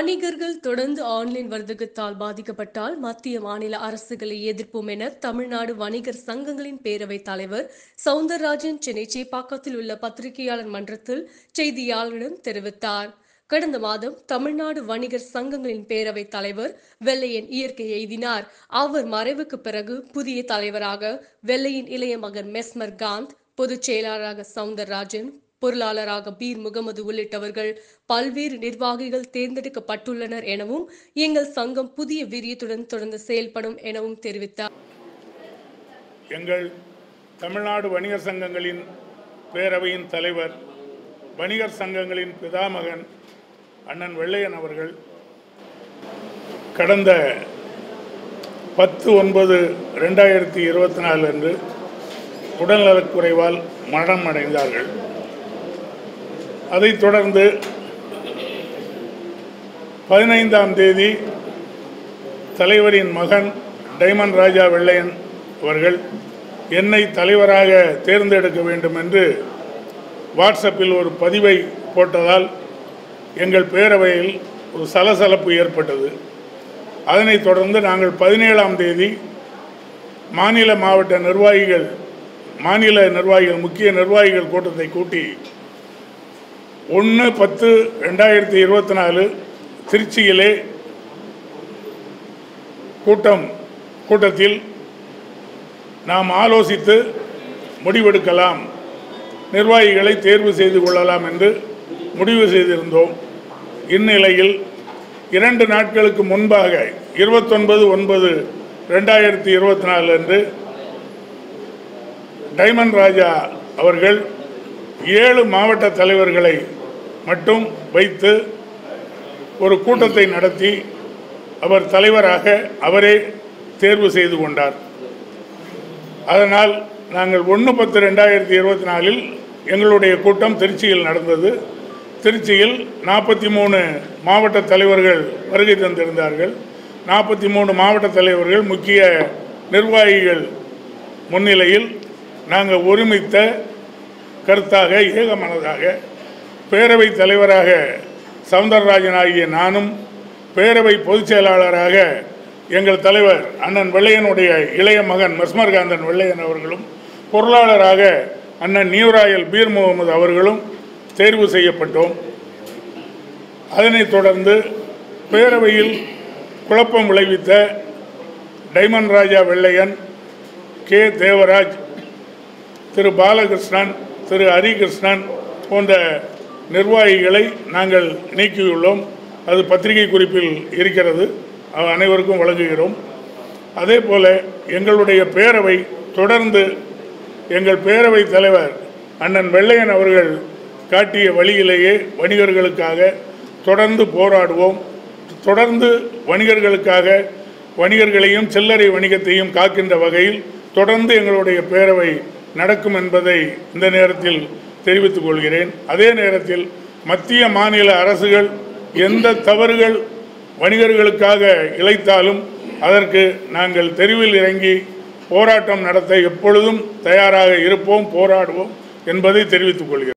வணிகர்கள் தொடர்ந்து ஆன்லைன் வர்த்தகத்தால் பாதிக்கப்பட்டால் மத்திய மாநில அரசுகளை எதிர்ப்போம் என தமிழ்நாடு வணிகர் சங்கங்களின் பேரவைத் தலைவர் சவுந்தரராஜன் சென்னை சேப்பாக்கத்தில் உள்ள பத்திரிகையாளர் மன்றத்தில் செய்தியாளர்களிடம் தெரிவித்தார். கடந்த மாதம் தமிழ்நாடு வணிகர் சங்கங்களின் பேரவைத் தலைவர் வெள்ளையன் இயற்கை எய்தினார். அவர் மறைவுக்கு பிறகு புதிய தலைவராக வெள்ளையின் இளைய மகன் மெஸ்மர் காந்த், பொதுச் செயலாளராக சவுந்தரராஜன், பொருளாளராக பீர் முகமது உள்ளிட்டவர்கள் பல்வேறு நிர்வாகிகள் தேர்ந்தெடுக்கப்பட்டுள்ளனர் எனவும் எங்கள் சங்கம் புதிய வீரியத்துடன் தொடர்ந்து செயல்படும் எனவும் தெரிவித்தார். எங்கள் தமிழ்நாடு வணிகர் சங்கங்களின் பேரவையின் தலைவர், வணிகர் சங்கங்களின் பிதாமகன் அண்ணன் வெள்ளையன் அவர்கள் கடந்த 10/9/2024 அன்று உடல்நலக்குறைவால் மரணம் அடைந்தார்கள். அதைத் தொடர்ந்து 15ஆம் தேதி தலைவரின் மகன் டைமண்ட் ராஜா வெள்ளையன் அவர்கள் என்னை தலைவராக தேர்ந்தெடுக்க வேண்டும் என்று வாட்ஸ்அப்பில் ஒரு பதிவை போட்டதால் எங்கள் பேரவையில் ஒரு சலசலப்பு ஏற்பட்டது. அதனைத் தொடர்ந்து நாங்கள் 17ஆம் தேதி மாநில நிர்வாகிகள் முக்கிய நிர்வாகிகள் கூட்டத்தை கூட்டி 1/10/2024 திருச்சியிலே கூட்டத்தில் நாம் ஆலோசித்து முடிவெடுக்கலாம், நிர்வாகிகளை தேர்வு செய்து கொள்ளலாம் என்று முடிவு செய்திருந்தோம். இந்நிலையில் 2 நாட்களுக்கு முன்பாக 29/9/2024 அன்று டைமண்ட் ராஜா அவர்கள் 7 மாவட்ட தலைவர்களை மட்டும் வைத்து ஒரு கூட்டத்தை நடத்தி அவர் தலைவராக அவரே தேர்வு செய்து கொண்டார். அதனால் நாங்கள் 1/10/2024 எங்களுடைய கூட்டம் திருச்சியில் நடந்தது. திருச்சியில் 43 மாவட்ட தலைவர்கள் வருகை தந்திருந்தார்கள். 43 மாவட்ட தலைவர்கள் முக்கிய நிர்வாகிகள் முன்னிலையில் நாங்கள் ஒருமித்த கருத்தாக ஏகமனதாக பேரவைத் தலைவராக சவுந்தரராஜன் ஆகிய நானும், பேரவை பொதுச் செயலாளராக எங்கள் தலைவர் அண்ணன் வெள்ளையனுடைய இளைய மகன் மெஸ்மர் காந்தன் வெள்ளையன் அவர்களும், பொருளாளராக அண்ணன் நியூராயல் பீர் முகமது அவர்களும் தேர்வு செய்யப்பட்டோம். அதனைத் தொடர்ந்து பேரவையில் குழப்பம் விளைவித்த டைமண்ட் ராஜா வெள்ளையன், கே தேவராஜ், திரு பாலகிருஷ்ணன், திரு ஹரிகிருஷ்ணன் போன்ற நிர்வாகிகளை நாங்கள் நீக்கியுள்ளோம். அது பத்திரிகை குறிப்பில் இருக்கிறது, அனைவருக்கும் வழங்குகிறோம். அதே போல எங்களுடைய பேரவை தொடர்ந்து எங்கள் பேரவை தலைவர் அண்ணன் வெள்ளையன் அவர்கள் காட்டிய வழியிலேயே வணிகர்களுக்காக தொடர்ந்து போராடுவோம். தொடர்ந்து வணிகர்களையும் சில்லறை வணிகத்தையும் காக்கின்ற வகையில் தொடர்ந்து எங்களுடைய பேரவை நடக்கும் என்பதை இந்த நேரத்தில் தெரிவித்துக் கொள்கிறேன். அதே நேரத்தில் மத்திய மாநில அரசுகள் எந்த தவறுகள் வணிகர்களுக்காக இழைத்தாலும் அதற்கு நாங்கள் தெருவில் இறங்கி போராட்டம் நடத்த எப்பொழுதும் தயாராக இருப்போம், போராடுவோம் என்பதை தெரிவித்துக் கொள்கிறேன்.